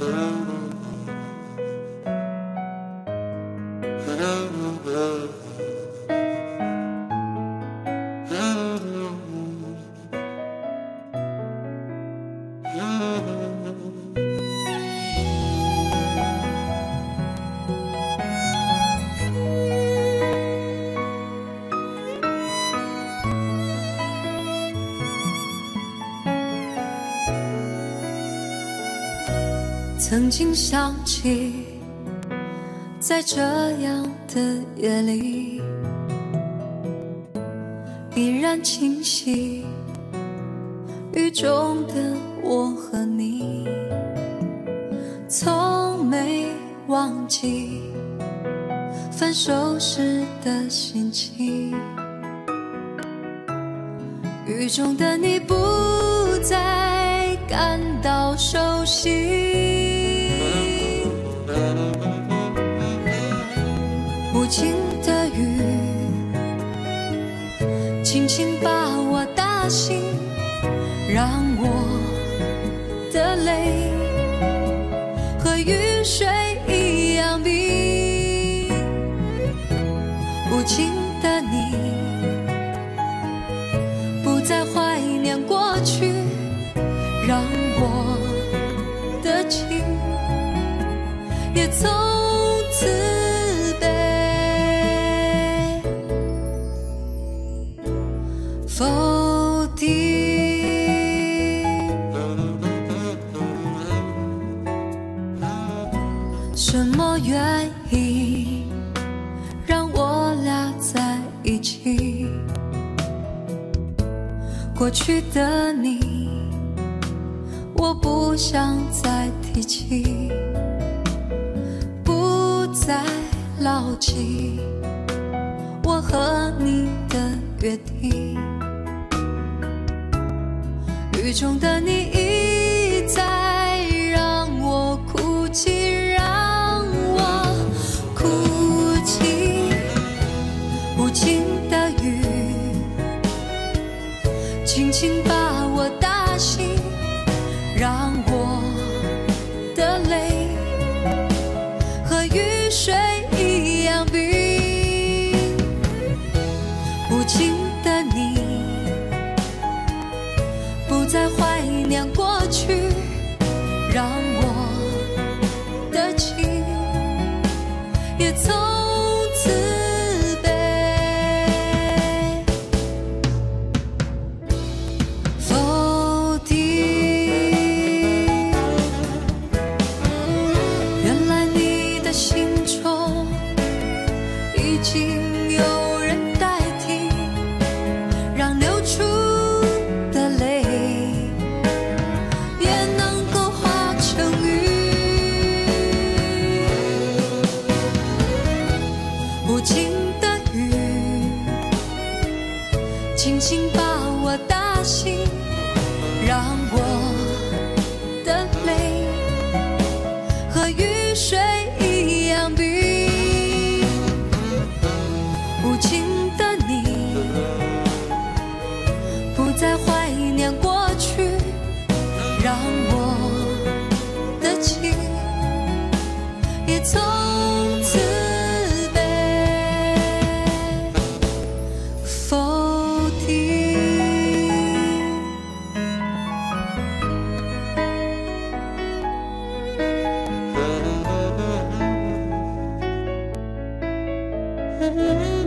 曾经想起，在这样的夜里，依然清晰雨中的我和你，从没忘记分手时的心情。雨中的你不再感到熟悉，无情的雨轻轻把我打醒，让我的泪和雨水一样冰。无情的你不再怀念过去，让我的情也从此被否定。什么原因让我俩在一起？过去的你，我不想再提起，不再牢记我和你的约定。雨中的你一再让我哭泣，让我哭泣。无情的雨轻轻把我打醒，让我的泪和雨水一样冰。无情的你不再怀念过去，让我的情也从此被否定。原来你的心中已经有人代替，让流出的泪也能够化成雨。无情的雨轻轻把我打醒，让我的泪和雨水一样冰。无情的你不再怀念过去，让我的情也从此被否定。嗯。